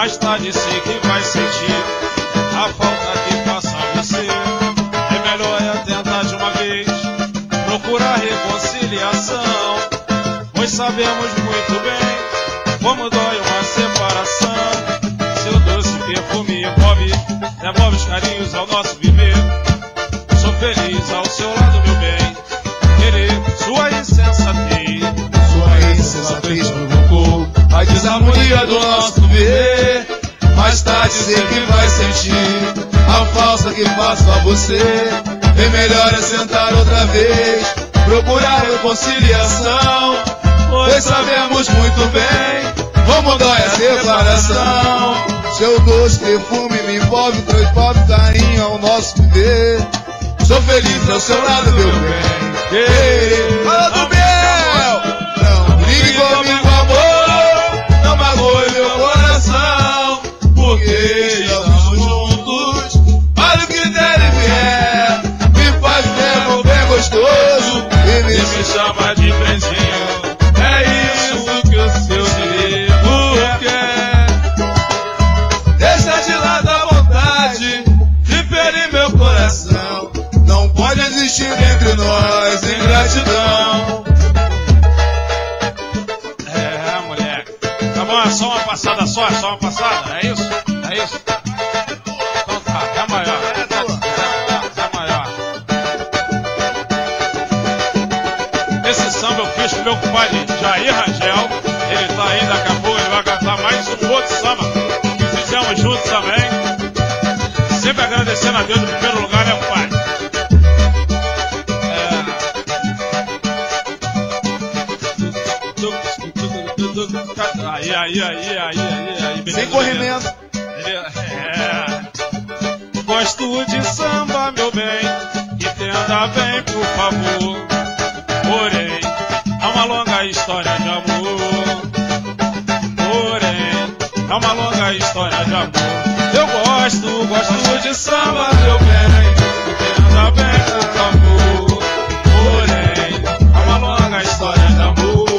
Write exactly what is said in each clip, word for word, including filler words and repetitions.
mais tarde sei que vai sentir a falta que passa você. É melhor é tentar de uma vez, procurar reconciliação, pois sabemos muito bem como dói uma separação. Seu doce perfume envolve, devolve os carinhos ao nosso viver. Sou feliz ao seu lado, meu bem, querer sua insensatez. Sua insensatez provocou a desarmonia do nosso viver. Mais tarde sei que vai sentir a falsa que faço a você. Bem melhor é sentar outra vez, procurar reconciliação, pois sabemos muito bem como dói a separação. Seu doce perfume me envolve, transporta carinho ao nosso viver. Sou feliz ao seu lado, meu bem. Ei, fala do Biel! Não brigue comigo, amor, não magoe meu coração, porque estamos juntos, olha o que der e vier. Me faz tempo bem gostoso e me, E me chama de pretinho. É isso que o seu direito quer. deixa de lado a vontade de ferir meu coração. Não pode existir entre nós ingratidão. É, moleque. Tá bom, é só uma passada só, é só uma passada, é isso? É isso? Então tá, até maior. Até maior. Esse samba eu fiz com meu compadre Jair Rangel. Ele tá aí, daqui a pouco ele vai cantar mais um outro samba que fizemos juntos também. Sempre agradecendo a Deus no primeiro lugar, né, compadre? Aí, aí, aí, aí, aí, aí, beleza, Sem corrimento. beleza. É. Gosto de samba, meu bem, entenda bem, por favor. Porém, é uma longa história de amor. Porém, é uma longa história de amor. Eu gosto, gosto de samba, meu bem, entenda bem, por favor. Porém, é uma longa história de amor.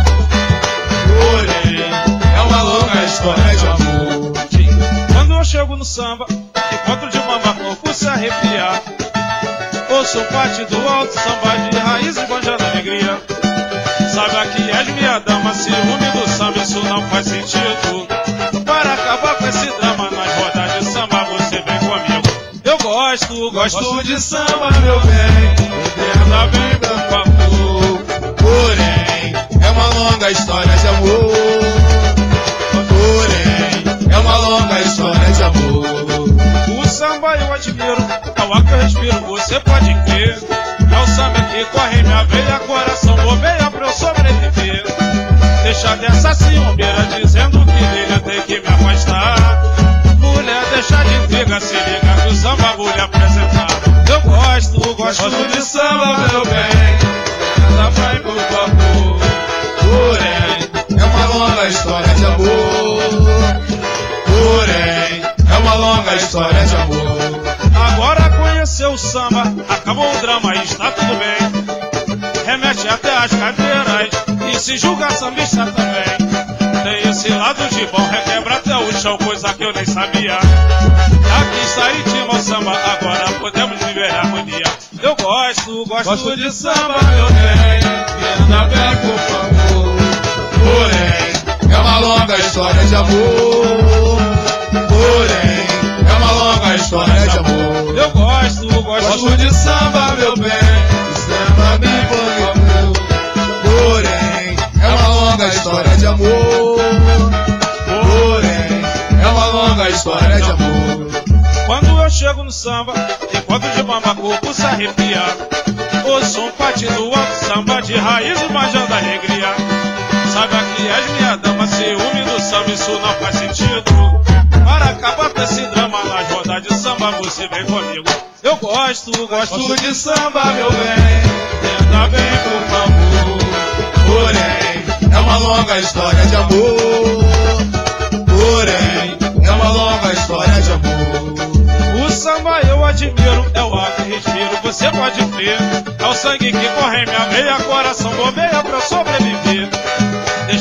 É uma longa história de amor. Quando eu chego no samba, encontro de mamba corpo se arrepiar. Ouço parte do alto samba de raiz e banjando alegria. Saiba que és minha dama, ciúme do samba, isso não faz sentido. Para acabar com esse drama nas rodas de samba, você vem comigo. Eu gosto, gosto de samba, meu bem, entenda bem, por favor. Porém, é uma longa história de amor. Porém, é uma longa história de amor. O samba eu admiro, é o ar que eu respiro, você pode crer. É o samba que corre em minha veia, coração bobeia pra eu sobreviver. Deixa dessa ciúmeira dizendo que dele eu tenho que me afastar. Mulher, deixa de intriga, se liga que o samba vou lhe apresentar. Eu gosto, gosto, gosto de samba, meu bem, anda bem, por favor. Porém, é uma longa história de amor. Porém, é uma longa história de amor. Agora conheceu o samba, acabou o drama e está tudo bem. Remete até as cadeiras e se julga sambista também. Tem esse lado de bom, requebra até o chão, coisa que eu nem sabia. Aqui está ritmo ao samba, agora podemos viver a harmonia. Eu gosto, gosto, gosto de samba, meu bem, anda bem, por favor. Porém, é uma longa história de amor. Porém, é uma longa história de amor. Eu gosto, gosto, Gosto de samba, meu bem, samba bem, por favor. Porém, é uma longa história de amor. Porém, é uma longa história de amor. Quando eu chego no samba, enquanto de bamba corpo se arrepia. Ouço um partido alto, samba de raiz e manjando alegria. Saiba que és minha dama, ciúme do samba, isso não faz sentido. Para acabar com esse drama nas rodas de samba, você vem comigo. Eu gosto, gosto, gosto de samba, meu bem, entenda bem, por favor. Porém, é uma longa história de amor. Porém, é uma longa história de amor. O samba eu admiro, é o ar que respiro, você pode crer. É o sangue que corre em minha veia, coração bobeia pra eu sobreviver. Deixa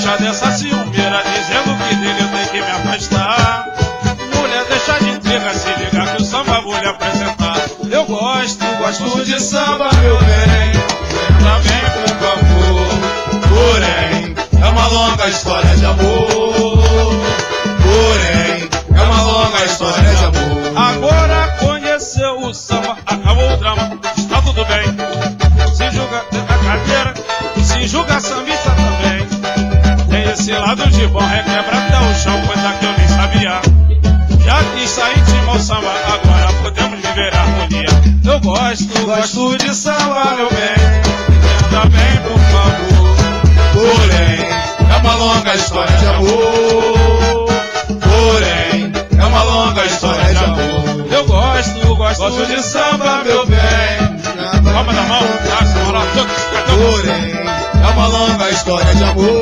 Deixa dessa ciumeira dizendo que dele eu tenho que me afastar. Mulher, deixa de intriga, se ligar que o samba vou lhe apresentar. Eu gosto, gosto de samba, meu bem. Entra bem, por favor. Porém, é uma longa história de amor. Porém, é uma longa história de amor. Agora conheceu o samba, acabou o drama, está tudo bem. Se julga a cadeira, se julga a sambista também. Tem esse lado de bom, requebra até o chão, coisa que eu nem sabia. Já quis sair de mau samba, agora podemos viver a harmonia. Eu gosto, gosto de samba, meu bem. Entenda bem, por favor. Porém, é uma longa história de amor. Porém, é uma longa história de amor. Eu gosto, gosto, Gosto de samba, meu bem. Palma da mão, braço, moral, Porém, é uma longa história de amor.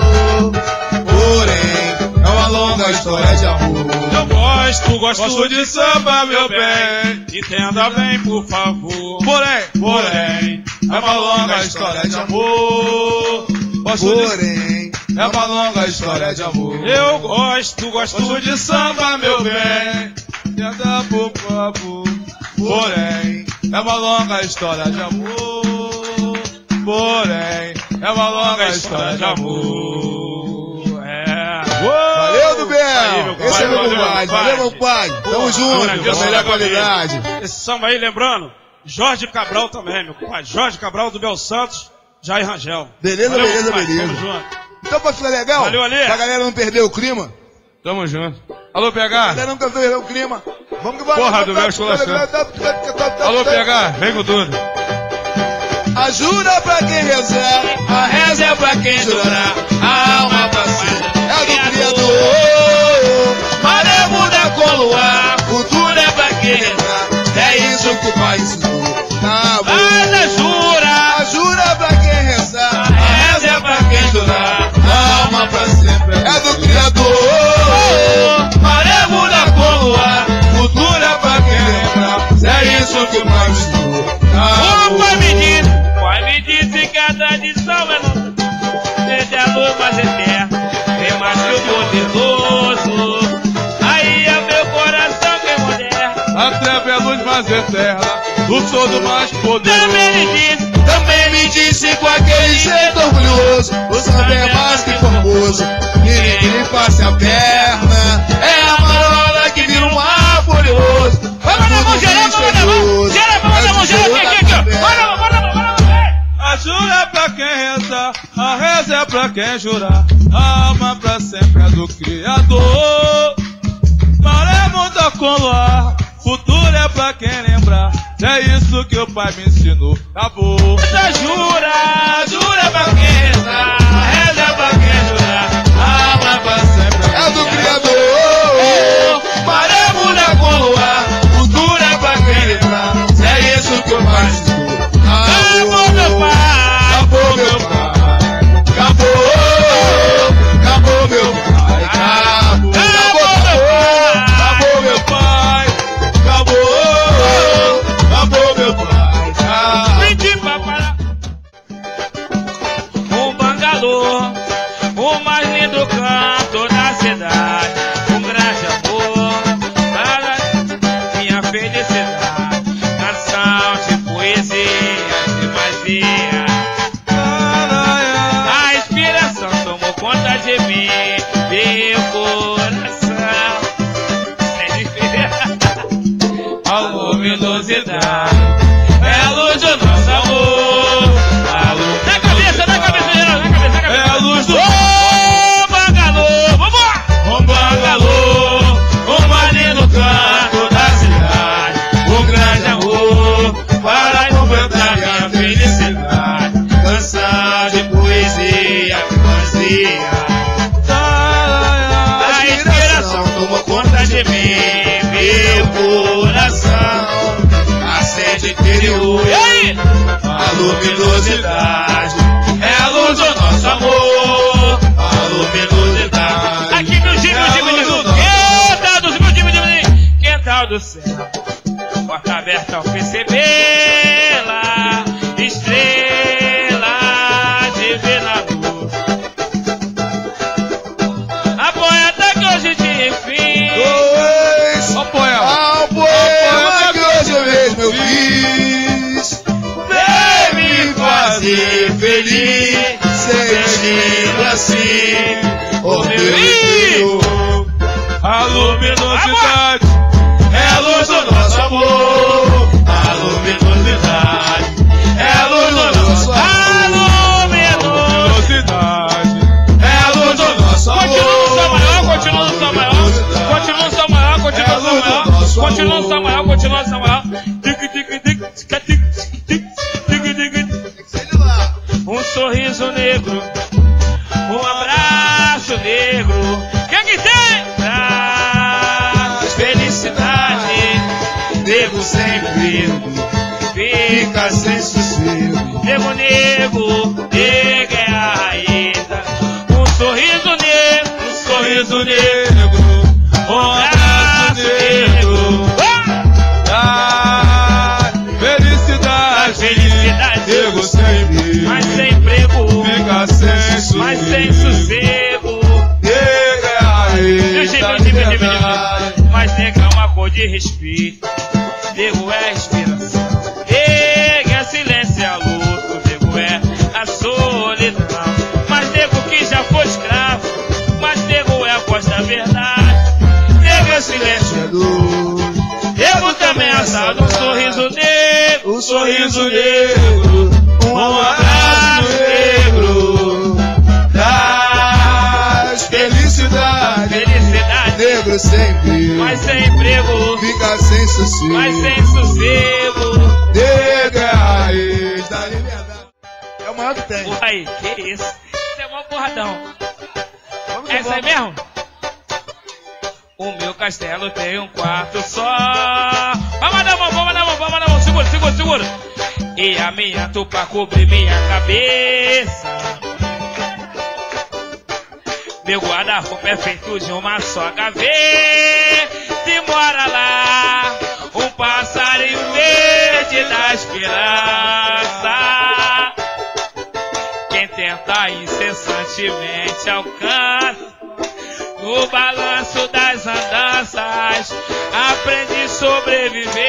Porém, é uma longa história de amor. Eu gosto, gosto, Gosto de samba, meu bem. Entenda bem, por favor. Porém, porém, é uma longa história de amor. Gosto de... Porém, é uma longa história de amor. Eu gosto, gosto, Gosto de samba, meu bem. Entenda, por favor. Porém, é uma longa história de amor. Porém, é uma longa história de amor. É. Valeu, do Bel! Esse é meu Valeu, pai. meu Valeu, meu pai. Tamo junto, maravilha, da melhor maravilha. qualidade. Esse samba aí, lembrando, Jorge Cabral também, meu pai. Jorge Cabral do Bel Santos, Jair Rangel. Beleza, Valeu, beleza, pai. beleza. Tamo junto. Então, pra ficar legal, Valeu, Ale. pra galera não perder o clima, Tamo junto. Alô, P H. a galera não perder o clima, vamos que vamos. Porra, do Bel Esculação. Alô, P H. Vem com tudo. Ajuda pra quem rezar, a reza é pra quem chorar, a alma pra cima é do Criador. Maré muda com luar, futuro é pra quem rezar, é isso que o pai ensinou. Tá bom. Jura! Ajuda pra quem rezar, a reza é pra quem chorar, a alma pra sempre é do Criador. Maré muda com luar, futuro é pra quem lembrar, é isso que o pai ensinou. Tá bom. Pai me disse, pai me disse que a tradição é nossa, seja a luz mais eterna, vem mais que o poderoso, aí é meu coração que é moderno. A treva é a luz mais eterna, do todo mais poderoso. Também me disse, Também me disse com aquele jeito orgulhoso, o samba é mais que formoso, ninguém que lhe passe a perna, é a marola que vira um mar furioso. vamos na mão, geral, vamos na mão, geral, vamos na mão, geral, aqui, aqui, aqui, bora, bora, bora, bora, A jura é pra quem reza, a reza é pra quem jurar, a alma pra sempre é do Criador. Maré muda com luar, futuro é pra quem lembrar, é isso que o pai me ensinou. Acabou. jura, jura pra quem rezar, reza pra quem jurar, A alma pra sempre É do Criador. Maré muda com luar, futuro é pra quem lembrar, é isso que o pai ensinou. acabou meu pai, Acabou meu pai, acabou, acabou meu pai, acabou, acabou meu pai, acabou, acabou meu pai, acabou. pedi pra parar. Um bangalô, o mais lindo canto da cidade, um grande amor para minha felicidade, canção de poesia, de magia. A inspiração tomou conta de mim, meu coração, sem diferença, a luminosidade, é a luz do nosso amor, a luz na cabeça, na cabeça, geral, na cabeça, na cabeça, É a luz do- Ô, bangalô, vambora! Um bangalô, um maligno canto da cidade, um grande amor para completar minha felicidade, canção de poesia, de poesia. A inspiração tomou conta de mim, meu coração, a sede interior, e aí? A luminosidade, é a luz do nosso amor, a luminosidade. Aqui meu time, meu time, meu time, quintal do céu, meu time, meu time, quintal do céu, porta aberta ao percebê-la, estrela de ver na luz. Ó o poema. Ao poema que hoje mesmo eu fiz. Vem me fazer feliz, sentindo assim o meu interior. A luminosidade é a luz do nosso amor. A luminosidade é a luz do nosso amor. É a luz do nosso amor. Continua no Sol maior, continua no Sol maior, continua no Sol maior, continua no Sol maior, continua no Sol maior, continua no Sol maior. Um sorriso negro, um abraço negro. Quem que tem? Traz felicidade. Nego sempre fica sem sossego. Nego, nego, nego é a raíza. Um sorriso negro, um sorriso negro, um abraço negro. Ah, felicidade, felicidade. Nego sempre, mas sem emprego, fica sem sossego. mas sem sossego. Nego é a raiz da liberdade. Mas nego é uma cor de respeito. Nego é a inspiração. Nego é silêncio e a luta. Nego é a solidão. Mas nego que já foi escravo. Mas nego é a voz da verdade. Nego é silêncio e a luz. Nego também é assado. Um sorriso negro, um sorriso negro, um abraço negro. Traz felicidade, felicidade. Negro sempre, mas sem emprego, fica sem sossego, mas sem sossego. Nego é a raiz da liberdade. É o maior que tem. Uai, que isso? Isso é mó porradão. É isso aí mesmo? O meu castelo tem um quarto só. Vamos dar mão, vamos dar mão, vamos dar mão. Segura, segura, segura. E a minha tupa cobre minha cabeça. Meu guarda-roupa é feito de uma só gaveta. E mora lá um passarinho verde da esperança. Quem tenta incessantemente alcança. No balanço das andanças aprende a sobreviver.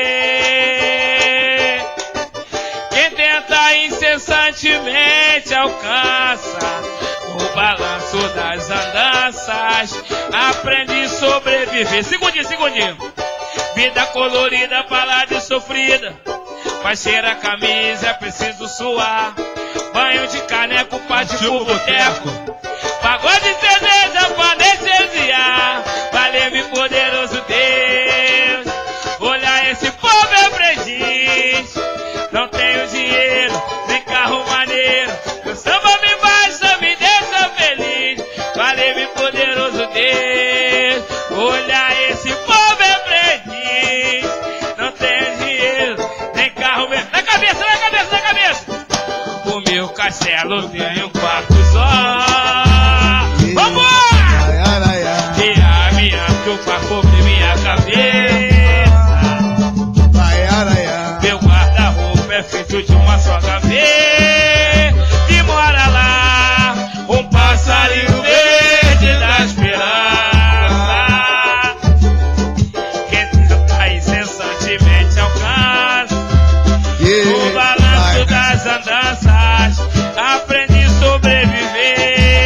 Quem tenta incessantemente alcança. No balanço das andanças aprende a sobreviver. Segundinho, segundinho. Vida colorida, palavra sofrida. Vai cheirar a camisa, é preciso suar. Banho de caneco, parte pro boteco. Pagode de cerveja pra anestesiar. Valeu-me poderoso Deus. Olha esse povo é aprendiz. Não tenho dinheiro, nem carro maneiro. Meu samba me baixa, me deixa feliz. Valeu-me poderoso Deus. Olha esse povo é aprendiz. Não tenho dinheiro, nem carro mesmo. Na cabeça, na cabeça, na cabeça. O meu castelo tem um quarto só. Vamos! E a minha tupa cobre minha cabeça. Meu guarda-roupa é feito de uma só gaveta. E mora lá um passarinho verde da esperança. Quem tenta incessantemente alcança. No balanço das andanças aprende a sobreviver.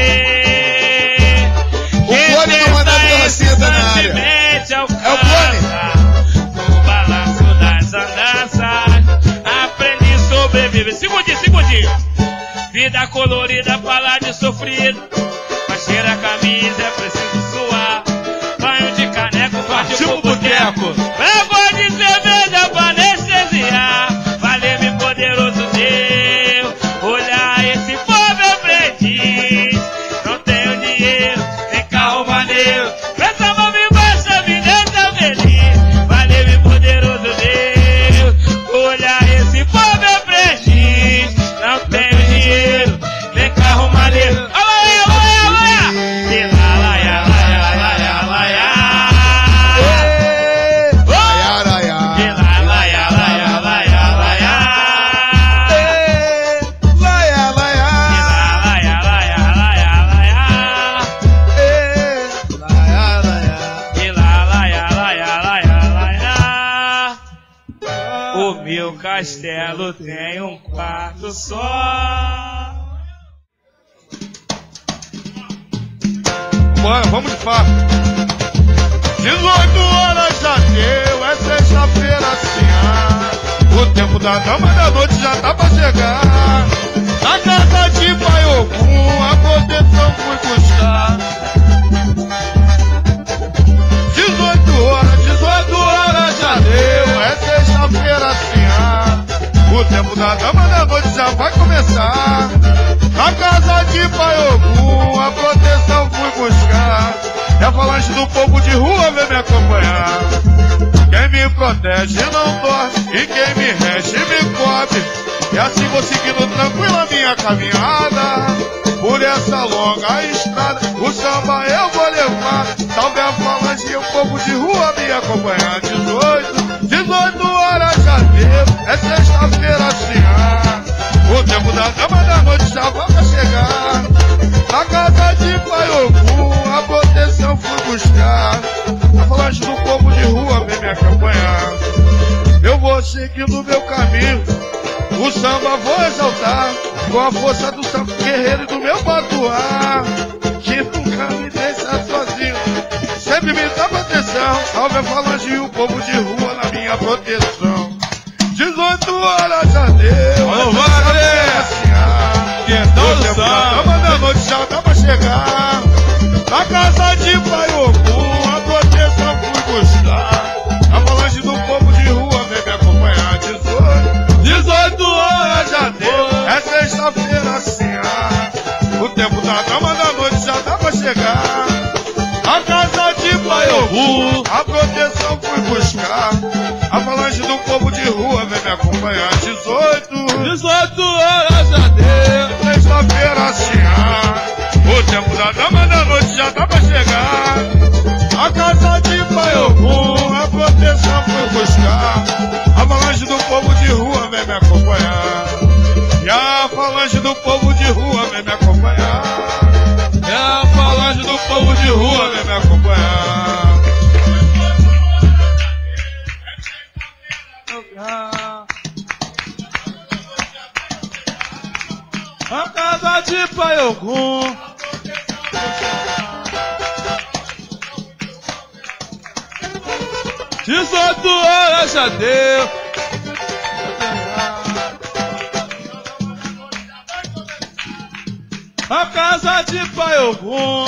Incessantemente alcança. No balanço das andanças aprende a sobreviver. Segundinho, segundinho. Vida colorida, palavra sofrida. Mas cheira a camisa, é preciso suar. Banho de caneco, parte pro boteco. Pegou de cerveja pra anestesiar. Valeu-me poderoso Deus. Olha esse povo é aprendiz. Não tenho dinheiro, nem carro maneiro. Pensa mal me baixa, me deixa feliz. Valeu-me poderoso Deus. Olha esse povo é aprendiz. Não tenho dinheiro, nem carro maneiro. Alaia, alaia, alaia. E alaia, alaia, alaia, alaia. Meu castelo tem um quarto só. Bora, vamos de fato. dezoito horas já deu, é sexta-feira assim, ah. O tempo da dama da noite já tá pra chegar. Na casa de Pai Ogum, a proteção fui buscar. dezoito horas, dezoito horas já deu, é sexta-feira assim, ah. O tempo da dama da noite já vai começar. Na casa de Pai Ogum, a proteção fui buscar. É a falange do povo de rua, vem me acompanhar. Quem me protege não dorme, e quem me rege me cobre. E assim vou seguindo tranquila minha caminhada. Por essa longa estrada, o samba eu vou levar. Salve a falange e o povo de rua me acompanhar. dezoito, dezoito horas já deu, é sexta-feira assim, ah. O tempo da dama da noite já vai chegar. Na casa de Pai Ogum, a proteção fui buscar. A falange do povo de rua vem me acompanhar. Eu vou seguindo meu caminho, o samba vou exaltar, com a força do samba guerreiro e do meu patuá, que nunca me deixa sozinho, sempre me dá proteção. Salve a falange e o povo de rua na minha proteção. dezoito horas já deu, alô, Wagner! Quentão do samba, dama da noite já dá pra chegar. Na casa de Pai Ogum, a proteção fui buscar. A falange do povo de rua vem me acompanhar. dezoito, dezoito horas já deu, é sexta-feira assim, ah. O tempo da dama da noite já dá pra chegar. Na casa de Pai Ogum, a proteção fui buscar. A falange do povo de rua vem me acompanhar. dezoito, dezoito horas já deu, sexta-feira assim, ah. O tempo da dama da noite já dá pra chegar. A casa de Pai Ogum, a proteção fui buscar. A falange do povo de rua vem me acompanhar. E a falange do povo de rua vem me acompanhar. é a falange do povo de rua, Vem me acompanhar. A casa de Pai Ogum, dezoito horas já deu. A casa de Pai Ogum,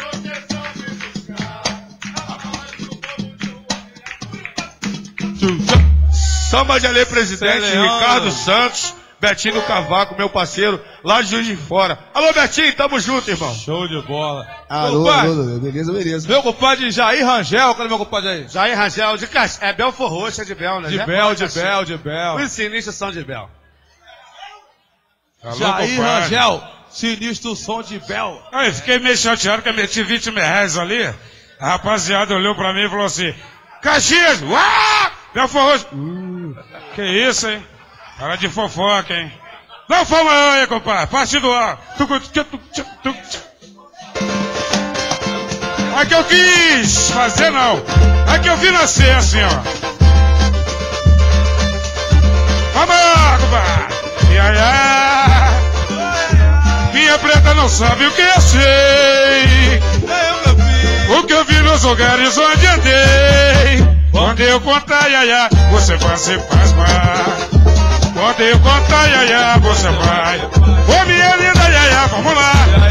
Samba de Alê Presidente, Leão. Ricardo Santos, Betinho do Cavaco, meu parceiro, lá de Juiz de Fora. Alô, Betinho, tamo junto, irmão. show de bola. Alô, Meu pai, alô, beleza, beleza. meu compadre Jair Rangel, cadê meu compadre aí? Jair Rangel, de Cas... é Belfor Roxo, é de Bel, né? De Já Bel, pode de assim. Bel, de Bel. Os sinistas são de Bel. Alô, Jair compadre. Rangel, sinistro som de Bel. Aí, fiquei meio chateado que eu meti vinte reais ali. A rapaziada olhou pra mim e falou assim: Caxias, uau! Belfor Roxo. Uh, que isso, hein? Cara de fofoca, hein? Não fala aí, compadre. Partido A. É que eu quis fazer, não. É que eu vi nascer assim, ó. Vamos lá, compadre. E aí, ah, minha preta não sabe o que eu sei. O que eu vi nos lugares onde andei. Quando eu contar, iaiá, você vai se pasmar. Quando eu contar, iaiá, você vai. Ô, minha linda iaiá, vamos lá.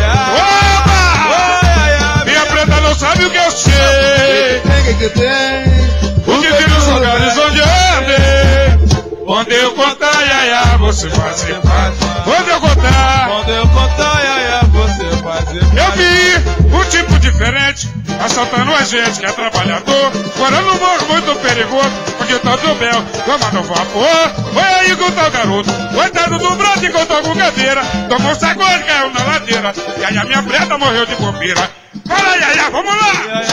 Opa! Minha preta não sabe o que eu sei. Tem que tem. O que vi nos lugares onde eu andei. Quando eu contar, iaiá, você vai se pasmar. Quando eu contar, Quando eu contar, iaiá, você vai se eu vi um tipo diferente, assaltando a gente que é trabalhador. Agora no morro muito perigoso, onde tá o teu Bel, tomando vapor. Foi aí com o tal garoto, coitado do braço, encontrou com cadeira. Tomou um sacode, caiu na ladeira. E aí a minha preta morreu de bobeira. Fala, iaiá, vamos lá!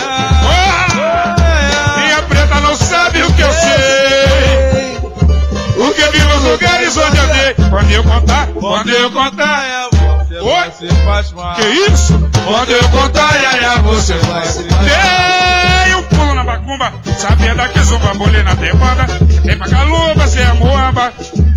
Oh! Minha preta não sabe o que eu sei. O que vi nos lugares onde eu dei. Quando eu contar, quando eu contar, você vai se pasmar. que isso? Quando eu contar, iaiá, você vai se... Dei um pulo na macumba. zumba, sabendo que zumba, bolina tem banda. Tem pra calumba, cê é moamba.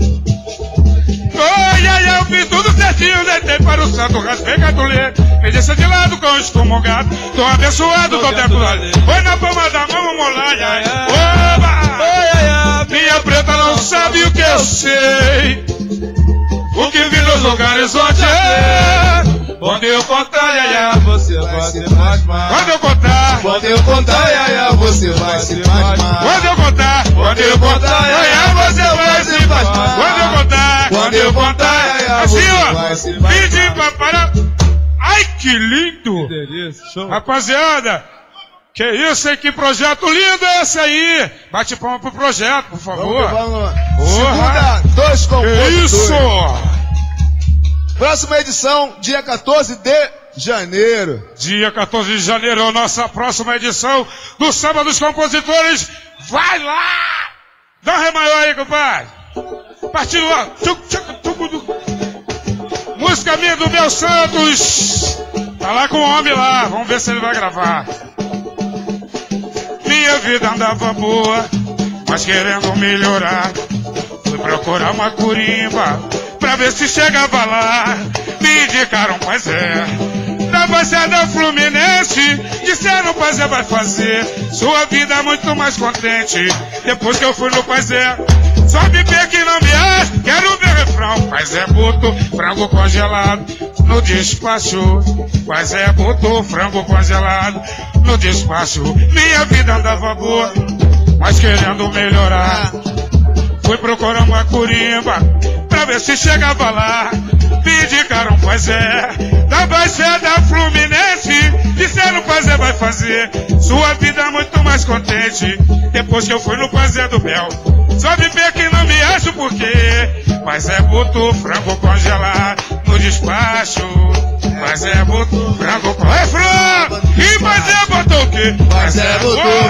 Oi, ai, ai, eu fiz tudo certinho, deitei para o santo, raspei gatulê. Fiz esse de lado com o excomungado. Tô abençoado, tô templado. Foi na palma da mão, molada. Ai, oba! Minha preta não sabe o que eu sei. O que vi nos lugares onde é. Quando eu contar, iaia, você vai se pasmar. Quando eu contar, Quando eu contar, iaia, você vai se pasmar. quando eu contar, Quando eu contar, iaia, você vai se pasmar. quando eu contar, Quando eu contar, iaia, assim você ó, vai se pasmar. pedi pra parar. Ai, que lindo! Rapaziada, que isso, hein? Que projeto lindo é esse aí? Bate palma pro projeto, por favor. Vamos, vamos lá. Porra. Segunda, dois com Que isso? Próxima edição, dia quatorze de janeiro. Dia quatorze de janeiro é a nossa próxima edição do Samba dos Compositores. Vai lá! Dá um ré maior aí, compadre. Partido lá. Música minha do Mel Santos. Tá lá com o homem lá. Vamos ver se ele vai gravar. Minha vida andava boa, mas querendo melhorar. Fui procurar uma curimba pra ver se chegava lá. Me indicaram, pois é, da Baixada Fluminense. Disseram, pois é, vai fazer sua vida muito mais contente. Depois que eu fui no Pois é, só me vê que não me acha. Quero ver o refrão. Pois é, botou frango congelado no despacho. Pois é, botou frango congelado no despacho. Minha vida andava boa, mas querendo melhorar. Fui procurar uma curimba pra ver se chegava lá. Me indicaram, pois é, da Baixada Fluminense. Disseram, pois é, vai fazer sua vida muito mais contente. Depois que eu fui no Pois é do Mel, só me vê que não me acho por quê. Mas é, botou frango congelado no despacho. Mas é, botou frango congelado. É frango! E mas é, botou o quê? Mas é, botou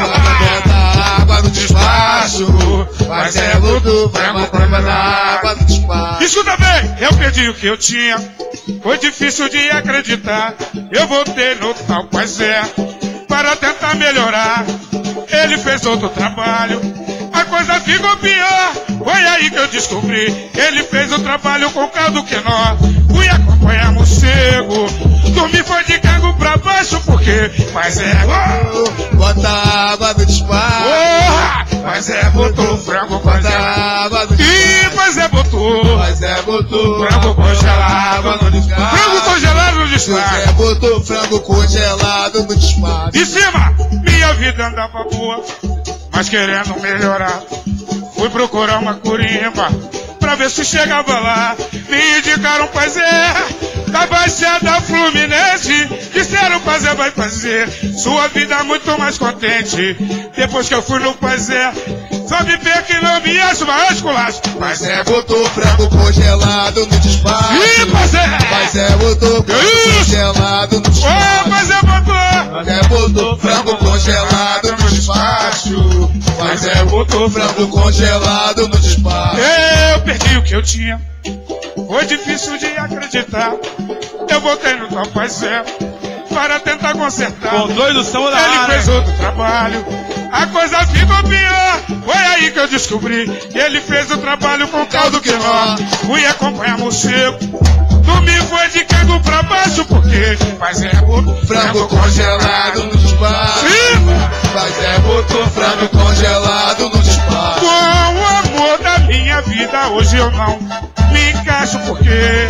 na água no despacho. Mas é, botou frango congelado na água no despacho. Escuta bem, eu perdi o que eu tinha. Foi difícil de acreditar. Eu voltei no tal Pois é, para tentar melhorar. Ele fez outro trabalho, a coisa ficou pior. Foi aí que eu descobri, ele fez o trabalho com caldo que nó. Fui acompanhar morcego, dormi foi de cargo pra baixo, porque Pois é, oh, Bota água no despacho. oh, Pois é, botou frango Bota congelado. água no Ih, despacho. Pois é, botou Mas é, botou frango congelado água no despacho. Frango congelado no Mas é, despacho. botou frango congelado no despacho. De cima, minha vida andava boa, mas querendo melhorar. Fui procurar uma curimba pra ver se chegava lá. Me indicaram, pois é, da Baixada Fluminense. Disseram, pois é, vai fazer sua vida muito mais contente. Depois que eu fui no Pois é, só me vê que não me acho mais culacho. Mas é, botou frango congelado no despacho. Ih, pois é. Mas é, botou frango Isso. congelado no Ô, despacho. mas é botou. Mas é, botou frango congelado no despacho. Mas é, botou frango congelado no despacho. Eu perdi o que eu tinha, foi difícil de acreditar. Eu voltei no tal Pois é, para tentar consertar. Controle do samba da Ele área. fez outro trabalho, a coisa ficou pior. Foi aí que eu descobri que ele fez o trabalho com caldo que nó. Fui acompanhar morcego, dormi foi de cargo pra baixo, porque Pois é, botou Frango congelado no despacho. Sim. Mas é, botou frango congelado no despacho. Com o amor da minha vida, hoje eu não me encaixo, porque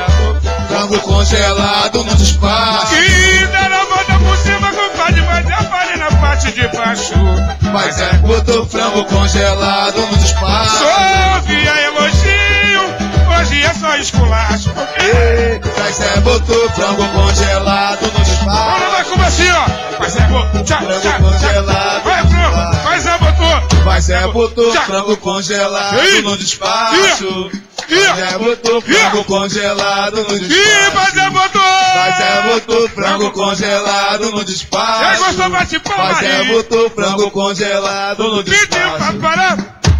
Frango congelado no despacho. e deram a volta por cima, compadre, mas eu parei na parte de baixo. Mas é, botou frango congelado no despacho. Só via elogio, hoje é só esculacho. Ei, Mas é, botou frango congelado no Bora despacho. lá, como assim, ó? Mas é, botou, tchá, Frango tchá, tchá. congelado Vai, no Bruno, despacho. mas é, botou. Mas é, botou Tchá. frango congelado Ih. no despacho. Ih. Mas é, botou frango Ih. congelado no Ih, mas é, despacho. botou. Mas é, botou frango congelado no despacho. Quem gostou, bate palma Mas é, aí. botou frango congelado no Pediu pra despacho. parar.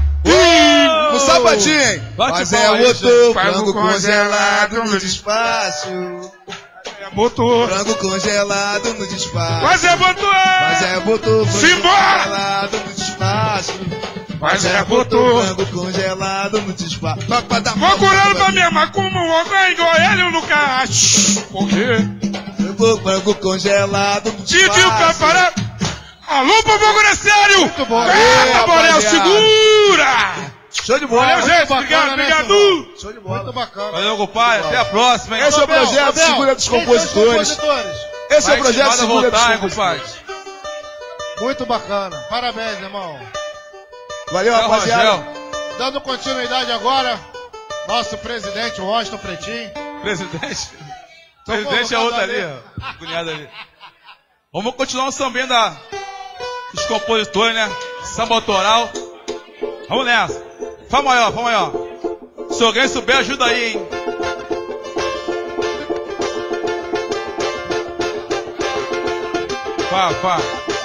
No sapatinho, hein? Bate Mas palma é, aí, botou Frango frango congelado congelado no no despacho. botou. Frango congelado no despacho. Mas é, botou. Mas é, botou. Frango Simbora! congelado no despacho. Mas é, botou. Frango congelado no despacho. Procurando pra minha macumba, um alguém goiano no caixa. Por quê? Frango congelado no despacho. Tio Capará. Alô, povo Grecério! Muito bom. Pega, Borel, segura! Show de bola. Valeu, gente. Obrigado, obrigado. Show de bola. Muito bacana. Valeu, compadre. Até a próxima, hein? Esse é o Abel, projeto Abel, Segura dos quem são os Compositores. compositores? Esse é o Vai projeto te Segura dos voltar, hein, Compositores. compadre. Muito bacana. Parabéns, irmão. Valeu, É o rapaziada. Rogel. Dando continuidade agora, nosso presidente, Washington Pretinho. Presidente. Tô Presidente é convocado outro ali, ali. ó. Cunhado ali. Vamos continuar o sambinho da, dos compositores, né? Samba autoral. Vamos nessa. Fá maior, fá maior. Se alguém souber, ajuda aí, hein? Fá, fá.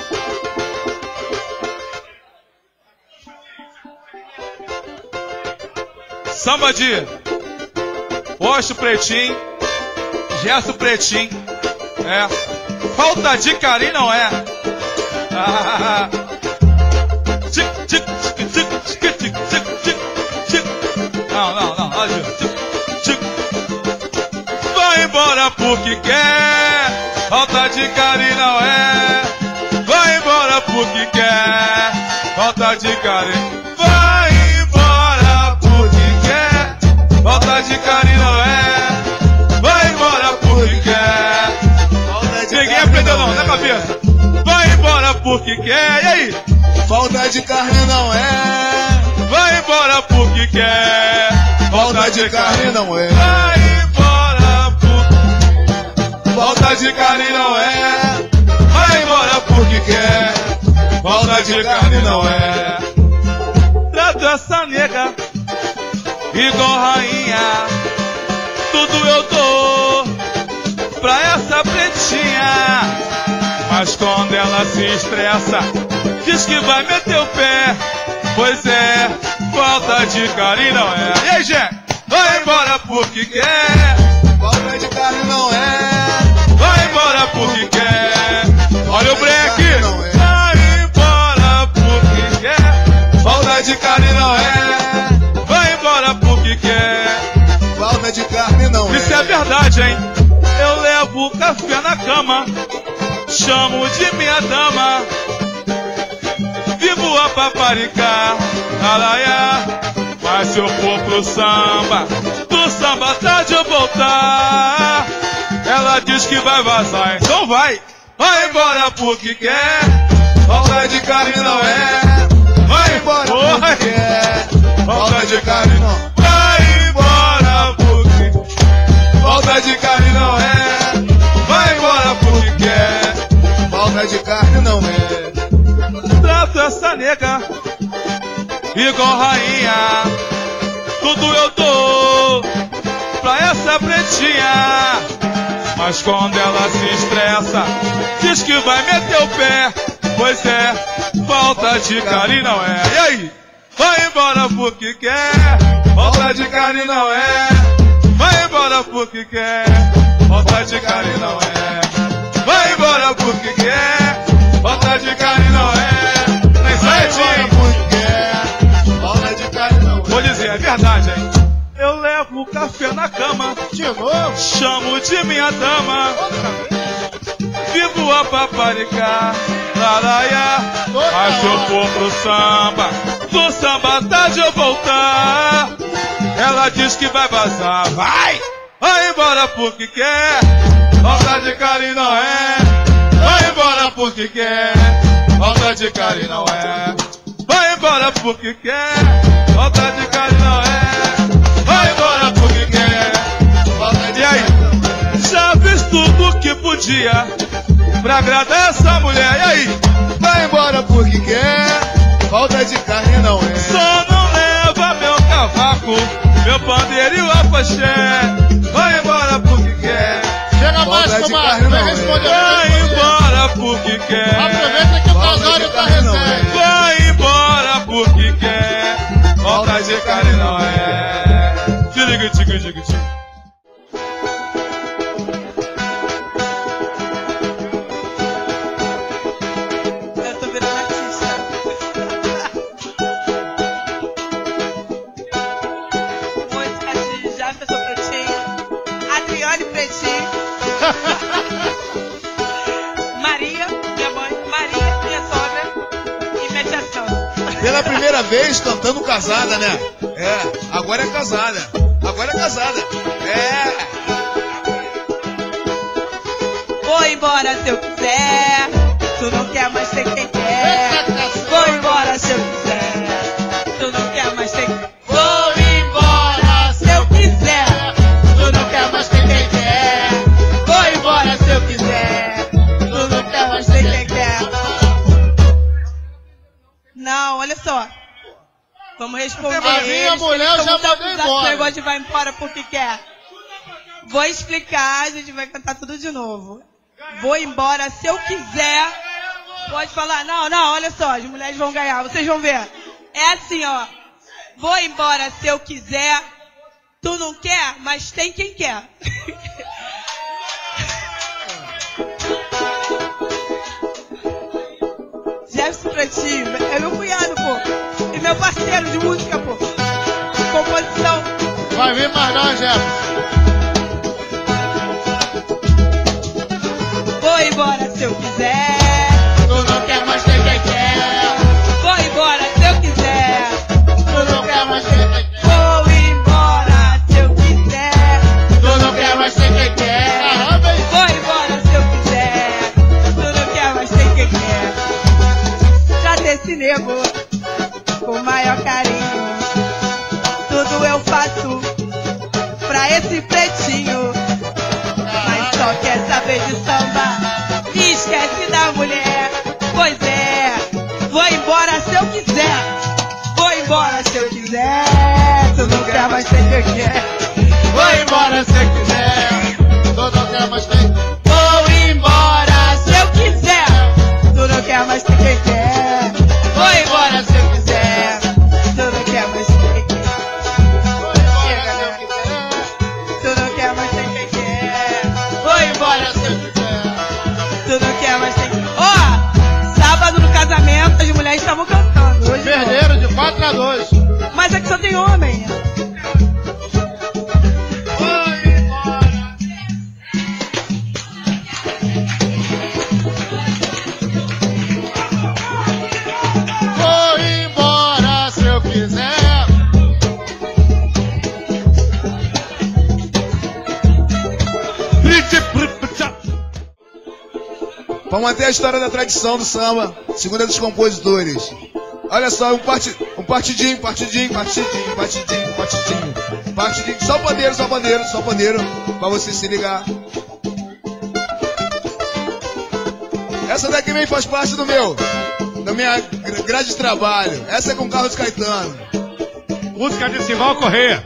Samba de Washington Pretinho, Gerson Pretinho. É. Falta de carinho não é. Ah, tic, tic, tic, tic, tic, tic, tic, tic, tic. Não, não, não. Ajuda. Tic, tic. Vai embora porque quer. Falta de carinho não é. Vai embora porque quer. Falta de carinho. Vai embora porque quer. Falta de carinho não é. Vai embora porque quer. Ninguém aprendeu não, na cabeça. Vai embora porque quer. E aí? Falta de carne não é. Vai embora porque quer. Falta de carne não é. Vai embora porque. Falta de carne não é. Vai embora porque quer. Falta de carne não é. Trato essa nega igual rainha. Tudo eu dou pra essa pretinha. Mas quando ela se estressa, diz que vai meter o pé. Pois é, falta de carinho não é. E aí, Gê? Vai embora porque quer. Falta de carne não é. Vai embora porque quer. Olha o break. Não é. Vai embora porque quer. Falta de carne não é. Vai embora porque quer. Falta de carne não é. Isso é verdade, hein? Eu levo café na cama, chamo de minha dama. Vivo a paparicar, alaiá. Mas se eu for pro samba, do samba tá de eu voltar. Ela diz que vai vazar, então vai. Vai embora porque quer. Falta de carne não é. Vai Embora embora porque porque quer. Falta de carne não. Vai embora porque. Falta de carne não é. Vai embora porque quer. Falta de carne não é. Trato essa nega igual rainha. Tudo eu dou pra essa pretinha. Mas quando ela se estressa, diz que vai meter o pé. Pois é, falta de carinho não é. E aí? Vai embora porque quer. Falta de carinho não é. Vai embora porque quer. Falta de carinho não é. Vai embora porque quer. Falta de carinho não é. Nem certinho. porque quer. Falta de carne não é. Vou dizer, é verdade, hein? Eu levo café na cama, De novo? chamo de minha dama. Outra vez? Vivo a paparicar, laraiá. Mas se eu for pro samba, do samba tá de eu voltar. Ela diz que vai vazar, vai! Vai embora porque quer. Falta de carinho não é. Vai embora porque quer. Falta de carinho não é. Vai embora porque quer. Falta de carinho não é. Vai embora porque quer. Falta de E aí? carne não é. Já fiz tudo que podia pra agradar essa mulher. E aí? Vai embora porque quer. Falta de carne não é. Só não leva meu cavaco, meu pandeiro e o apaxé. Vai embora porque quer. Chega mais, Falta de comadre. carne Vai não é. responder. Vai embora porque quer. Aproveita que o Falta de casório tá carne não é. recente. Vai embora porque quer. Falta de carinho não é. Tiriga, tiga, tiga, tiga. primeira vez cantando casada, né? É, agora é casada. Agora é casada. É. Vou embora se eu quiser. Tu não quer mais ser quem quer. Vou embora se eu quiser. Tu não quer mais ser quem quer. Vou embora se eu quiser. Tu não quer mais ser quem quer. Vou embora se eu quiser. Tu não quer mais ser quem quer. Não, olha só. Vamos responder A minha eles, mulher eles já estão mandou muito embora. esse negócio de vai embora porque quer. Vou explicar, a gente vai cantar tudo de novo. Vou embora se eu quiser. Pode falar, não, não, olha só, as mulheres vão ganhar, vocês vão ver. É assim, ó. Vou embora se eu quiser. Tu não quer, mas tem quem quer. Jefferson Pretinho, é meu cunhado, pô. E meu parceiro de música, pô. Composição. Vai vir mais não, Jefferson. Vou embora se eu quiser. Tu não quer mais ter quem quer. Vou embora se eu quiser. Tu não quer mais ter quem quer. Vou embora se eu quiser. Tu não quer mais ter quem quer. Caramba, hein? Vou embora se eu quiser. Tu não quer mais ter quem quer. Trata esse nego com o maior carinho. Tudo eu faço pra esse pretinho. Mas só quer saber de samba. Me esquece da mulher. Pois é, vou embora se eu quiser. Vou embora se eu quiser. Tu não quer mais ter quem quer. Vou embora se eu quiser. Tu não quer mais ter. Vou embora se eu quiser. Tu não quer mais ter quem quer. Vou embora se eu quiser. Tu não quer mais ter quem quer. Chega, né? Tu não quer mais ter quem quer. Vou embora se eu quiser. Tu não quer mais ter quem quer. Ó, sábado no casamento as mulheres estavam cantando. Hoje não. Perderam de quatro a dois. Mas aqui só tem homem. Vou embora. Vou embora se eu quiser. Pra manter a história da tradição do samba, segundo dos compositores. Olha só, um, parti, um partidinho, partidinho, partidinho, partidinho, partidinho, partidinho. Só pandeiro, só pandeiro, só pandeiro, pra você se ligar. Essa daqui também faz parte do meu, da minha grade de trabalho. Essa é com Carlos Caetano. Música de Simão Corrêa.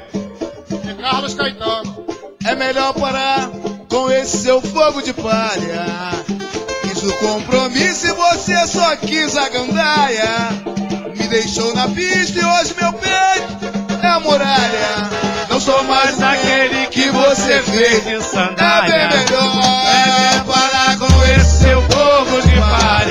De Carlos Caetano. É melhor parar com esse seu fogo de palha. Fiz o compromisso e você só quis a gandaia. Me deixou na pista e hoje meu peito é a muralha. Não sou mais aquele que você fez de sandália. É bem melhor é parar com esse seu fogo de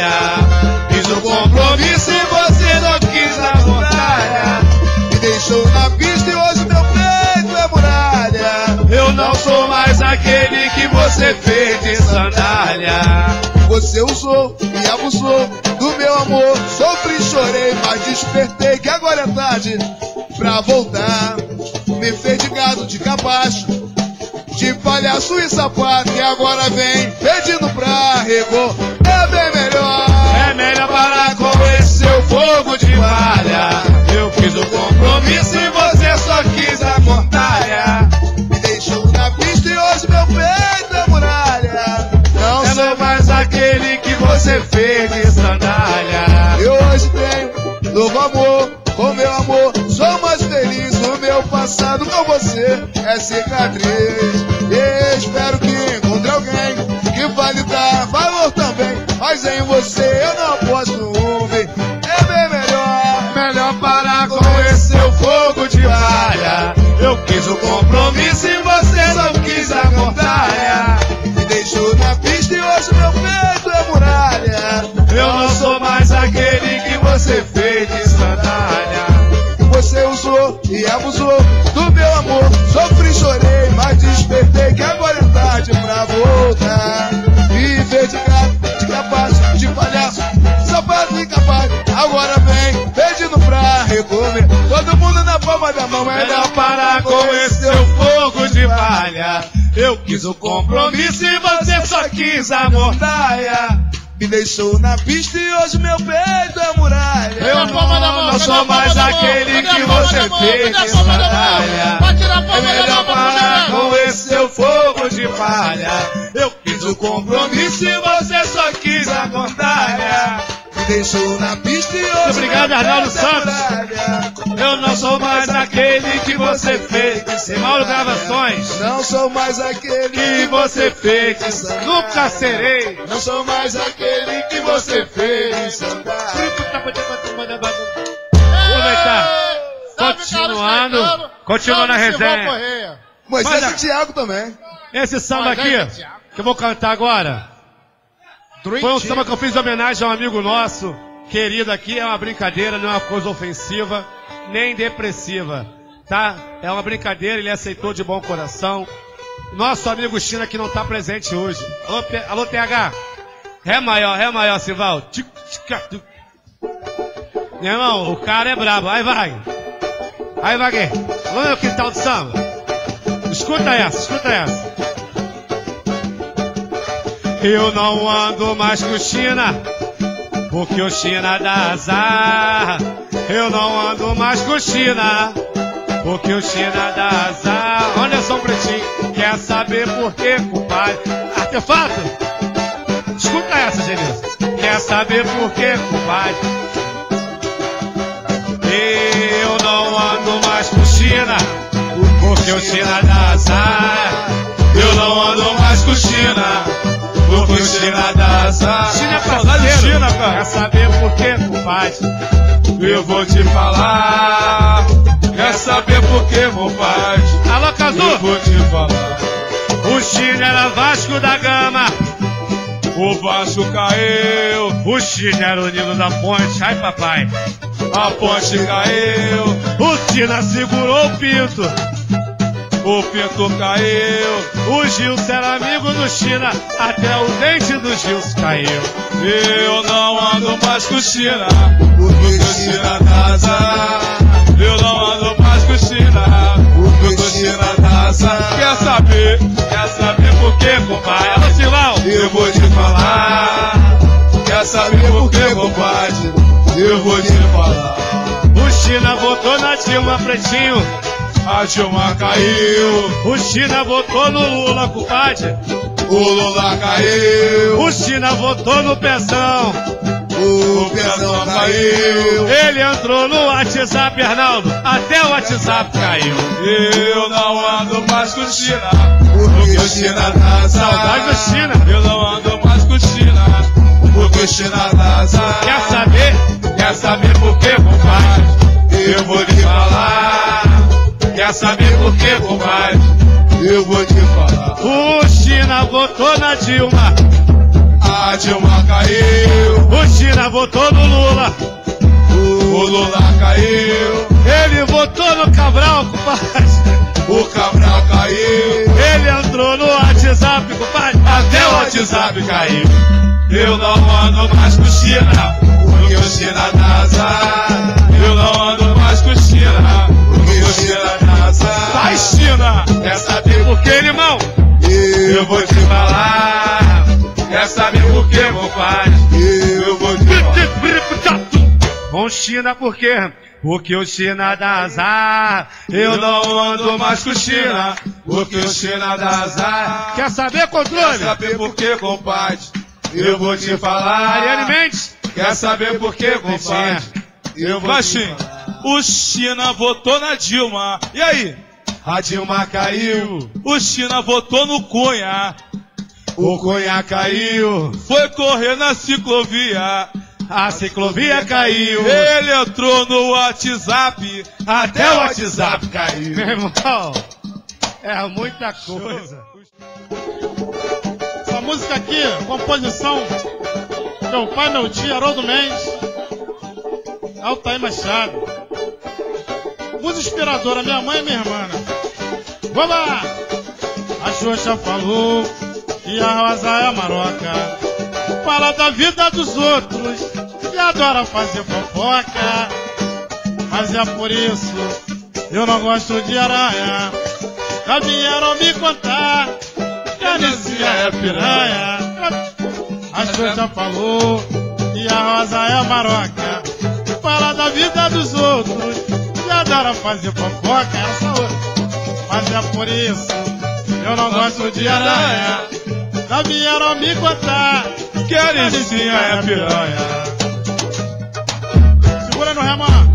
palha. Fiz o compromisso e você não quis a muralha. Me deixou na pista e hoje meu peito é muralha. Eu não sou mais aquele que você fez de sandália. Você usou e abusou do meu amor. Sofri e chorei, mas despertei que agora é tarde pra voltar. Me fez de gado, de capacho, de palhaço e sapato. E agora vem pedindo pra regor. É bem melhor, é melhor parar com esse seu fogo de palha. Eu fiz o compromisso e você só quis a mortalha. Me deixou na pista e hoje meu peito é muralha. Não é sou mais aquele que você fez de sandália. Eu hoje tenho novo amor com meu amor. Sou mais feliz, o meu passado com você é cicatriz. E espero que encontre alguém que vai lhe dar valor também. Mas em você eu não posso ouvir. É bem melhor, melhor parar com esse seu fogo de palha. Eu quis o compromisso e você só quis a mortalha. Me deixou na pista e hoje meu peito é muralha. Eu não sou mais aquele que você fez de sandália. Você usou e abusou do meu amor. Sofri e chorei, mas despertei que agora é tarde pra voltar. Viver de gato, de capacho, de palhaço, sapato e capaz. Agora vem pedindo pra Eu quis o compromisso e você só quis a mordaia. Me deixou na pista e hoje meu peito é muralha. Eu não sou mais aquele que você fez de sandália. É melhor parar com esse seu fogo de palha. Eu quis o compromisso e você só quis a mordaia. Me deixou na pista e hoje obrigado, Arnaldo Santos. Eu não sou mais aquele que você fez de sandália. Mauro Gravações. Não sou mais aquele que você fez de sandália. Nunca serei. Não sou mais aquele que você fez de sandália. Aproveitar. Continuando. Continuando a resenha. Moisés e Thiago também. Esse samba aqui, que eu vou cantar agora, foi um samba que eu fiz em homenagem a um amigo nosso, querido aqui. É uma brincadeira, não é uma coisa ofensiva, nem depressiva, tá? É uma brincadeira, ele aceitou de bom coração. Nosso amigo China que não tá presente hoje. Alô, P... Alô T H. Ré maior, Ré maior, Sival. Meu irmão, o cara é brabo. Aí vai. Aí vai, quem? Alô, meu quintal de samba. Escuta essa, escuta essa. Eu não ando mais com o China, porque o China dá azar. Eu não ando mais com o China, porque o China dá azar. Anderson Pretinho, quer saber por quê, compadre? Artefato? Escuta essa, Genilson. Quer saber por quê, compadre? Eu não ando mais com o China, porque o China dá azar. Eu não ando mais com o China, porque o China dá azar. China é parceiro. China, cara. Quer saber por quê, compadre? Eu vou te falar. Quer saber por quê, compadre? Alô, Cazu. Eu vou te falar. O China era Vasco da Gama, o Vasco caiu. O China era o Nilo da Ponte. Ai, papai. A ponte caiu. O China segurou o Pinto, o Pinto caiu. O Gilson era amigo do China, até o dente do Gilson caiu. Eu não ando mais com o China, porque o China dá azar. Eu não ando mais com o China, porque o China dá azar. Quer saber? Quer saber por quê, compadre? Alô, Silão. Eu vou te falar. Quer saber por quê, compadre? Eu vou te falar. O China votou na Dilma, Pretinho. A Dilma caiu. O China votou no Lula, compadre. O Lula caiu. O China votou no Pezão. O Pezão caiu. Ele entrou no WhatsApp, Arnaldo. Até o WhatsApp caiu. Eu não ando mais com o China, porque o China dá azar. Saudade do China. Eu não ando mais com o China, porque o China dá azar. Quer saber? Quer saber por quê, compadre? Eu vou te falar. Quer saber por quê, compadre? Eu vou te falar. O China votou na Dilma. A Dilma caiu. O China votou no Lula. O Lula caiu. Ele votou no Cabral, compadre. O Cabral caiu. Ele entrou no WhatsApp, compadre. Até o WhatsApp caiu. Eu não ando mais com o China, porque o China dá azar. Eu não ando mais com o China, porque o China dá azar. Sai, China. Quer saber por quê, irmão? Eu vou te falar. Quer saber por quê, compadre? Eu vou te falar. Com China por quê? Porque o China dá azar. Eu não ando mais com o China, porque o China dá azar. Quer saber, controle? Quer saber por quê, compadre? Eu vou te falar. Ariane Mendes. Quer saber por quê, compadre? Eu vou te falar. O China votou na Dilma. E aí? A Dilma caiu. O China votou no Cunha. O Cunha caiu. Foi correr na ciclovia. A ciclovia caiu. Ele entrou no WhatsApp. Até o WhatsApp caiu. Meu irmão, é muita coisa. Essa música aqui, composição meu pai, meu tio, Haroldo Mendes, Altair Machado. Música inspiradora, minha mãe e minha irmã. Vamos lá! A Xuxa falou que a rosa é a maroca, fala da vida dos outros e adora fazer fofoca. Mas é por isso eu não gosto de aranha. Já vieram me contar Canicinha é piranha. A Xuxa já falou e a Rosa é maroca. Fala da vida dos outros e adora fazer fofoca. Essa outra. Mas é por isso eu não gosto de aranha. Da minha não me contar que a Canicinha é piranha. Segura no remando.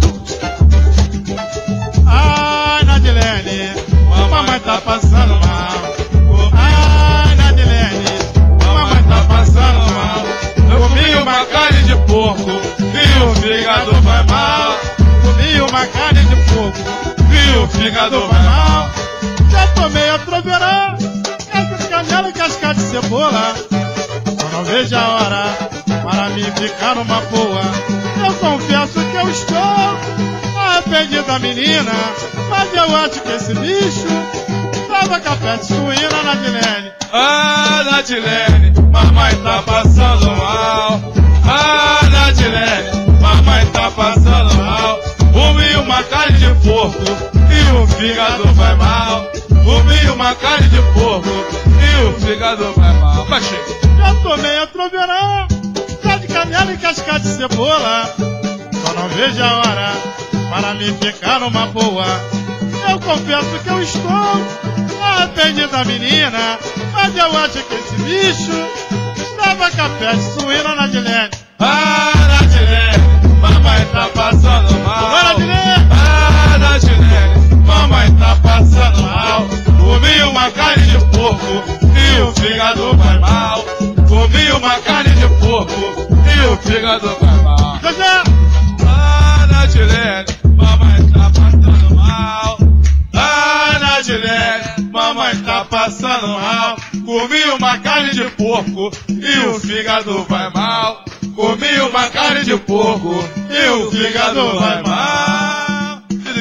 Ai, Nadilene, mamãe tá passando mal. Ai, Nadilene, mamãe tá passando mal. Eu comi uma carne de porco e o fígado vai mal. Comi uma carne de porco e o fígado vai mal. Já tomei a troveirão, essa canela e casca de cebola. Eu não vejo a hora para me ficar numa boa. Eu confesso que eu estou arrependido da menina, mas eu acho que esse bicho tava café de suína, Nadilene. Ah, Nadilene, mamãe tá passando mal. Ah, Nadilene, mamãe tá passando mal. Comi uma carne de porco e o fígado vai mal. Comi uma carne de porco e o fígado vai mal. Baixinho. Já tomei a troveirão, chá de canela e casca de cebola. Só não vejo a hora para me ficar numa boa. Eu confesso que eu estou arrependido da menina, mas eu acho que esse bicho tava café de suína, Nadilene. Ah, Nadilene, mamãe tá passando mal. Vai, Nadilene. Ah, Nadilene, mamãe tá passando mal. Comi uma carne de porco e o fígado vai mal. Comi uma carne de porco e o fígado vai mal. José. Ah, Nadilene, mamãe tá passando mal. Ah, Nadilene, mamãe tá passando mal. Comi uma carne de porco e o fígado vai mal. Comi uma carne de porco e o fígado vai mal.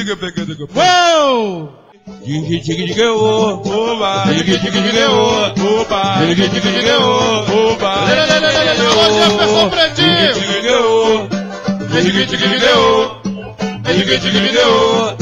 Uou! Diga, diga, diga, oba. Diga, diga, diga, oba. Diga, diga, diga, oba. Hoje é a pessoa pretinho. Diga, diga, oba. Diga, diga, diga, oba. Diga, diga, diga, oba.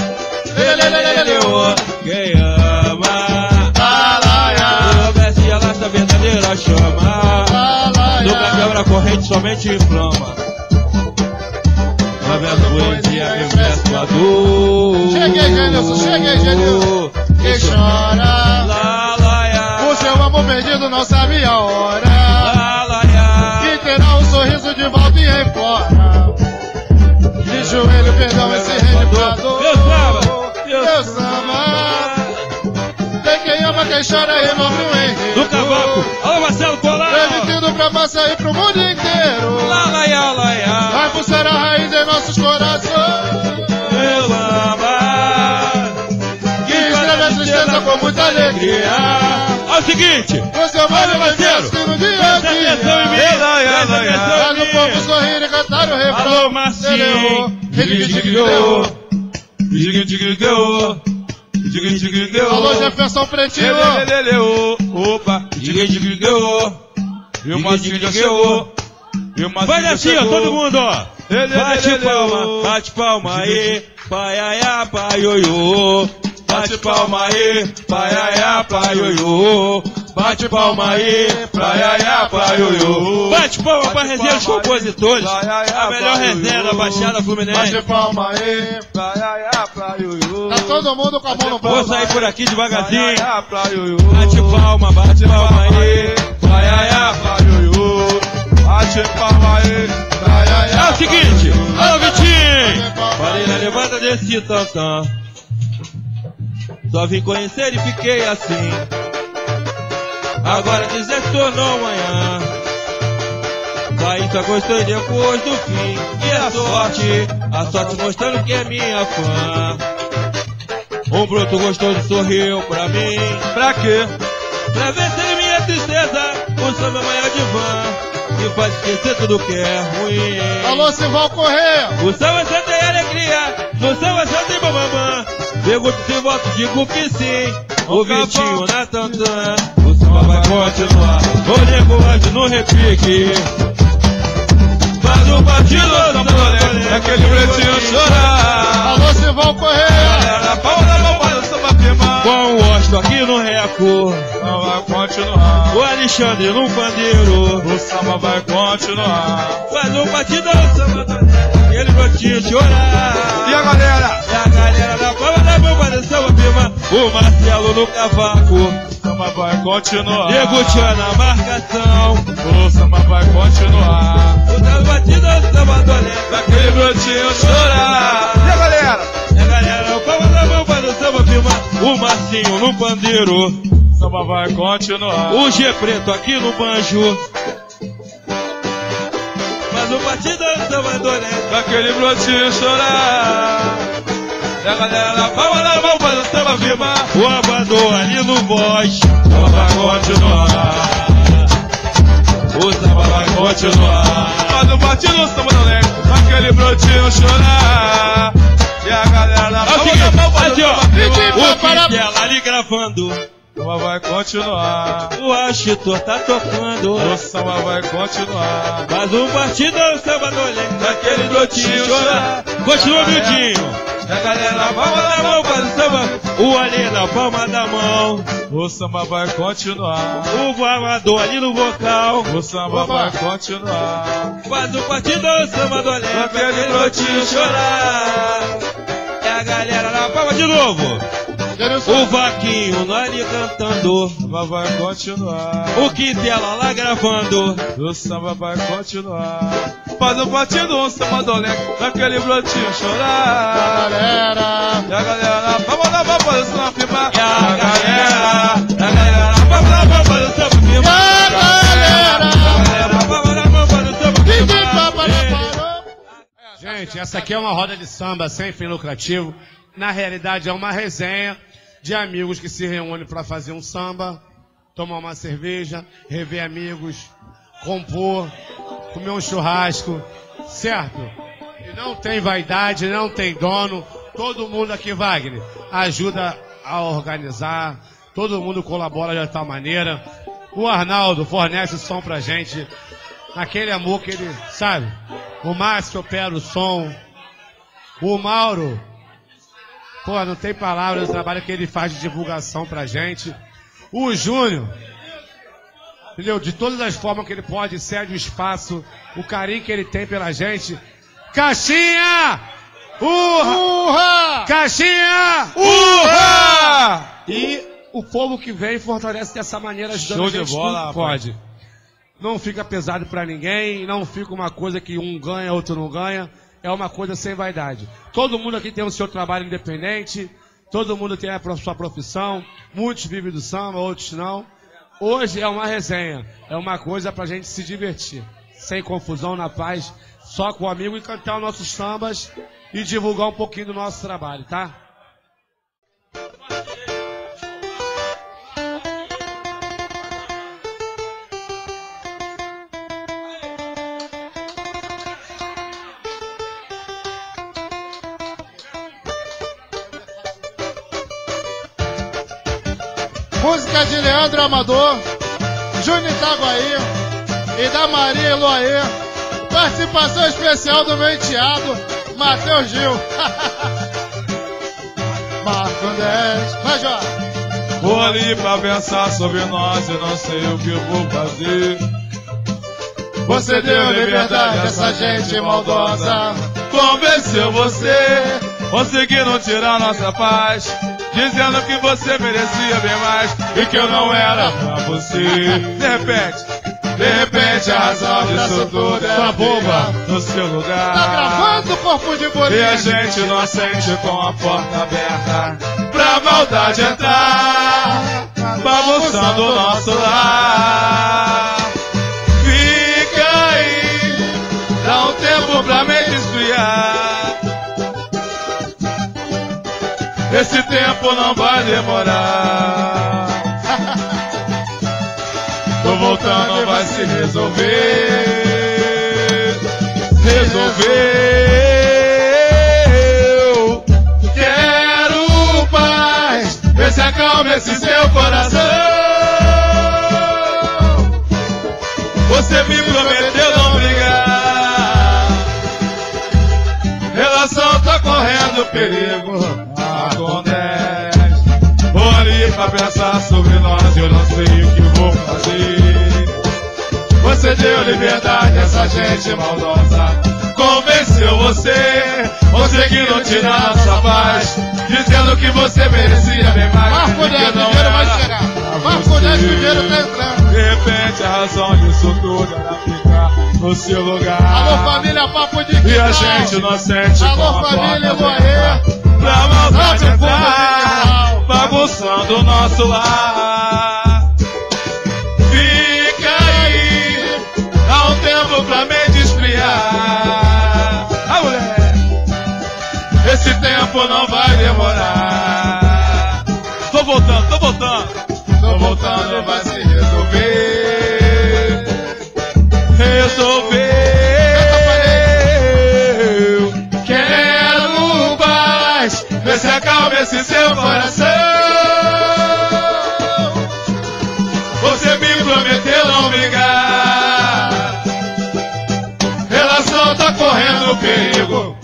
Quem ama, Alaia, obedece a lasta verdadeira chama. Nunca quebra a corrente, somente inflama. Através da poesia, meu verso a dor. Cheguei, Genilson, cheguei, Genilson. Quem chora, Lá, lá, ya. o seu amor perdido não sabe a hora. Lá, lá, ya. Que terá um sorriso de volta e aí fora. De joelho, perdão, esse rende pra dor. Meu samba, Meu samba. Tem quem ama, quem chora e não viu em do cavaco. Alô, Marcelo Colar. Permitido pra massa e pro mundo inteiro. Lá, lá, ya, lá, ya. Vai pulsar a raiz em nossos corações. Meu samba, Que escreve a tristeza com muita alegria. é o seguinte. O seu mano vai ser assim no dia a Presta atenção em mim. dia. Lá, ya, lá, ya. Faz o povo sorrir e cantar o refrão. Alô, Marcinho. Diga, diga, diga, diga, diga, diga, diga, diga. Alô, Jefferson Pretinho. Opa, diga, diga, diga. E o Marcinho já chegou. E o Marcinho Vai assim, ó, todo mundo, ó. Bate palma, bate palma aí. Paiaiá, paiôiô. Bate palma aí, paiaiá, paiôiô. Bate palma aí, paiaiá, paiôiô. Bate palma pra resenha dos compositores. A melhor resenha da Baixada Fluminense. Bate palma aí. Paiaiá, paiôiô. Tá todo mundo com a mão no Vou bolso. sair por aqui devagarzinho. Paiaiá, paiôiô. Bate palma, bate palma aí. Paiaiá, paiôiô. Bate palma aí, paiaiá. É o seguinte, alô Vitinho. Parei na levanta desse tantã. Só vim conhecer e fiquei assim. Agora dizer que tornou amanhã. Daí só gostei depois do fim. E a sorte, a sorte mostrando que é minha fã. Um broto gostoso sorriu pra mim. Pra quê? Pra vencer minha tristeza, o samba é o maior divã. Que faz esquecer tudo que é ruim. Alô, Sival Correia. O samba só tem alegria, no samba só tem bambambam. Pergunto se voto, digo que sim. O Vitinho na tantã, o samba vai continuar. O nego ande no repique. Faz o batido, É aquele pretinho chorar. Alô, Sival Correia. Galera, palma da palma, samba firma. com o Osto aqui no Reco. Não vai continuar. Alexandre no pandeiro. O samba vai continuar. Faz um batidão, samba do Leste, aquele brotinho chorar. E a galera? E a galera da palma da mão para samba firma. O Marcelo no cavaco. O samba vai continuar. Degutiando na marcação. O samba vai continuar. O samba batidão, samba do Leste, Aquele brotinho chorar. E a galera? E a galera da palma da mão para samba firma. O Marcinho no pandeiro. O samba vai continuar. O G Preto aqui no banjo. Mas o batidão samba do Leste, Daquele brotinho chorar. E a galera da palma da mão faz o samba firma. o Abador ali no voz. O samba vai continuar. O samba vai continuar. Faz o batido do samba do Leste. Daquele brotinho chorar. E a galera da palma da mão faz o samba firma. O Quintela ali gravando. O samba vai continuar. O Achitor tá tocando. O samba vai continuar. Mas o batidão samba do Leste, Daquele brotinho chorar. Continua miudinho. E a galera da Na palma palma da mão faz o samba. O ali na palma da mão. O samba vai continuar. O Amador ali no vocal. O samba vai continuar. Faz o batidão samba do Leste, Daquele brotinho chorar. É a galera na palma de novo. O Vaquinho lá ali cantando. O samba vai continuar. O Quintela lá gravando. O samba vai continuar. Faz o batido, um samba do Leste. Daquele brotinho chorar. Galera, E a galera, vamos lá, vamos fazer o samba firma. E a galera, a galera, vamos lá, vamos fazer o samba firma. a galera, A galera, vamos lá, vamos fazer o samba ninguém firma. papa não parou. Gente, essa aqui é uma roda de samba sem fim lucrativo. Na realidade é uma resenha de amigos que se reúnem para fazer um samba, tomar uma cerveja, rever amigos, compor, comer um churrasco, certo? E não tem vaidade, não tem dono. Todo mundo aqui, Wagner, ajuda a organizar, todo mundo colabora de tal maneira. O Arnaldo fornece som pra gente, aquele amor que ele, sabe? O Márcio opera o som, o Mauro, pô, não tem palavras, o trabalho que ele faz de divulgação pra gente. O Júnior, entendeu? De todas as formas que ele pode, cede o espaço, o carinho que ele tem pela gente. Caixinha! Urra! Urra! Caixinha! Urra! E o povo que vem fortalece dessa maneira, ajudando Show a gente de bola, tudo que rapaz. pode. Não fica pesado pra ninguém, não fica uma coisa que um ganha, outro não ganha. É uma coisa sem vaidade. Todo mundo aqui tem o seu trabalho independente, todo mundo tem a sua profissão, muitos vivem do samba, outros não. Hoje é uma resenha, é uma coisa pra gente se divertir, sem confusão, na paz, só com o amigo e cantar os nossos sambas e divulgar um pouquinho do nosso trabalho, tá? Música de Leandro Amador, Júnior Itaguaí e da Maria Eloaê. Participação especial do meu enteado, Matheus Gil. Marco dez. Vai, Jó. Vou ali pra pensar sobre nós, eu não sei o que eu vou fazer. Você deu liberdade a essa gente maldosa. Convenceu você, conseguiram tirar nossa paz, dizendo que você merecia bem mais e que eu não era pra você. De repente, de repente a razão disso tudo é Sua boba. no seu lugar. Tá gravando, corpo de E a bolinha? gente inocente com a porta aberta pra maldade entrar, bagunçando o nosso lar. Fica aí, dá um tempo pra mente esfriar. Esse tempo não vai demorar. Tô voltando, vai se resolver. Resolveu. Quero paz, vê se acalma esse seu coração. Você me prometeu não brigar. Relação tá correndo perigo. Acontece. Vou ali pra pensar sobre nós, eu não sei o que vou fazer. Você deu liberdade a essa gente maldosa, convenceu você, conseguindo tirar nossa paz, dizendo que você merecia bem mais. Marco dez, Viveiro vai chegar. Marco dez, Viveiro tá entrando. De repente a razão disso tudo era ficar no seu lugar. Alô, família, papo de E a gente inocente. Alô, família, Moaré. Pra maldade entrar, bagunçando o nosso lar. Fica aí, dá um tempo pra mente esfriar. Ah, mulher, esse tempo não vai demorar. Tô voltando, tô voltando. Tô voltando, vai se resolver. Resolveu. Quero paz, vê se acalma esse seu coração. Você me prometeu não brigar. Relação tá correndo perigo.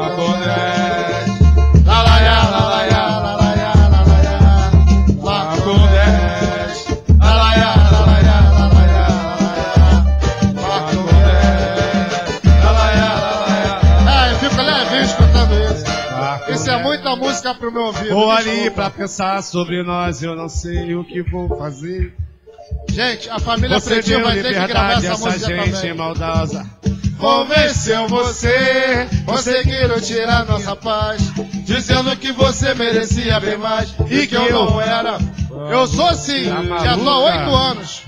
Isso é muita música pro meu ouvido. Vou ali pra pensar sobre nós, eu não sei o que vou fazer. Gente, a família Você Pretinho deu vai ter que gravar liberdade a essa essa música gente também. maldosa. Convenceu você, conseguiram tirar nossa paz, dizendo que você merecia bem mais e que eu não era. Eu sou sim, Tá já tô há maluca? oito anos.